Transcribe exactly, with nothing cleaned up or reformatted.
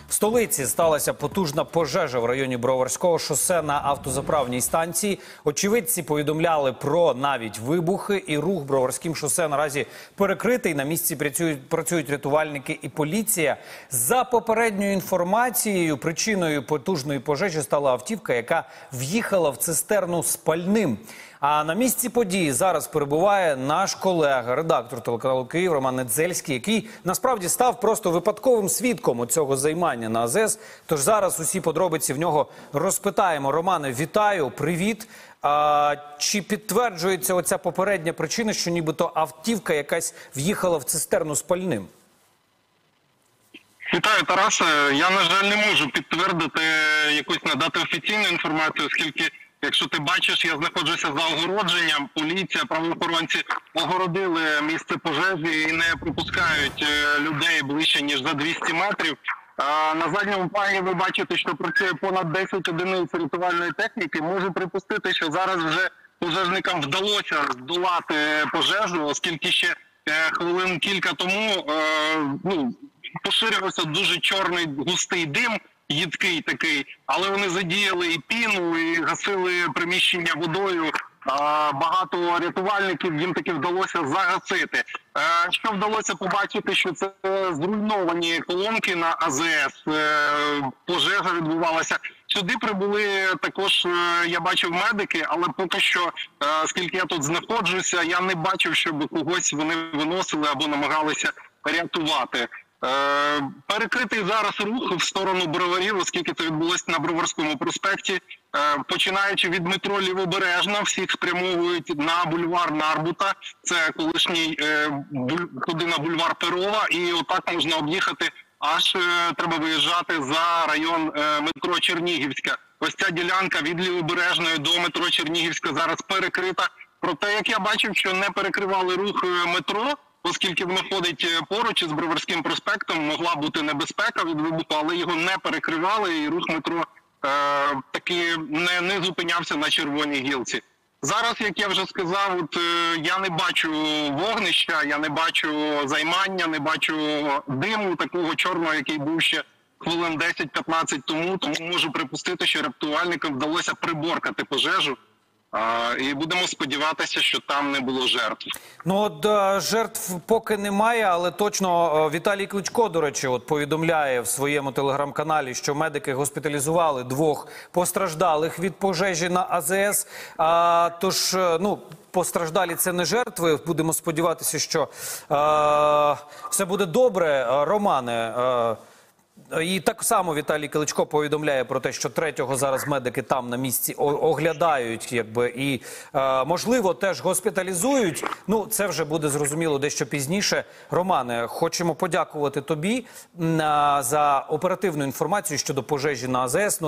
В столиці сталася потужна пожежа в районі Броварського шосе на автозаправній станції. Очевидці повідомляли про навіть вибухи, і рух Броварським шосе наразі перекритий. На місці працюють, працюють рятувальники і поліція. За попередньою інформацією, причиною потужної пожежі стала автівка, яка в'їхала в цистерну з пальним. А на місці події зараз перебуває наш колега, редактор телеканалу «Київ» Роман Недзельський, який насправді став просто випадковим свідком цього займання на АЗС. Тож зараз усі подробиці в нього розпитаємо. Романе, вітаю, привіт. А, чи підтверджується оця попередня причина, що нібито автівка якась в'їхала в цистерну з пальним? Вітаю, Тарасе. Я, на жаль, не можу підтвердити, якусь надати офіційну інформацію, оскільки, якщо ти бачиш, я знаходжуся за огородженням, поліція, правоохоронці огородили місце пожежі і не пропускають людей ближче, ніж за двісті метрів. На задньому плані ви бачите, що працює понад десять одиниць рятувальної техніки. Можу припустити, що зараз вже пожежникам вдалося здолати пожежу, оскільки ще хвилин кілька тому ну, поширювався дуже чорний густий дим, їдкий такий, але вони задіяли і піну, і гасили приміщення водою. Багато рятувальників їм таки вдалося загасити. Що вдалося побачити, що це зруйновані колонки на АЗС, пожежа відбувалася. Сюди прибули також, я бачив, медики, але поки що, оскільки я тут знаходжуся, я не бачив, щоб когось вони виносили або намагалися рятувати. Перекритий зараз рух в сторону Броварів, оскільки це відбулося на Броварському проспекті. Починаючи від метро Лівобережна, всіх спрямовують на бульвар Нарбута, це колишній, туди на бульвар Перова, і отак можна об'їхати, аж треба виїжджати за район метро Чернігівська. Ось ця ділянка від Лівобережної до метро Чернігівська зараз перекрита. Проте, як я бачив, що не перекривали рух метро, оскільки воно ходить поруч із Броварським проспектом, могла бути небезпека від вибуху, але його не перекривали, і рух метро е, таки не, не зупинявся на червоній гілці. Зараз, як я вже сказав, от, е, я не бачу вогнища, я не бачу займання, не бачу диму такого чорного, який був ще хвилин десять-п'ятнадцять тому, тому можу припустити, що рятувальникам вдалося приборкати пожежу. Uh, і будемо сподіватися, що там не було жертв. Ну, от uh, жертв поки немає, але точно uh, Віталій Кличко, до речі, от повідомляє в своєму телеграм-каналі, що медики госпіталізували двох постраждалих від пожежі на АЗС. Uh, тож, uh, ну, постраждалі це не жертви. Будемо сподіватися, що uh, все буде добре. Uh, Романе, uh, і так само Віталій Кличко повідомляє про те, що третього зараз медики там на місці оглядають, якби, і, е, можливо, теж госпіталізують. Ну, це вже буде зрозуміло дещо пізніше. Романе, хочемо подякувати тобі е, за оперативну інформацію щодо пожежі на АЗС.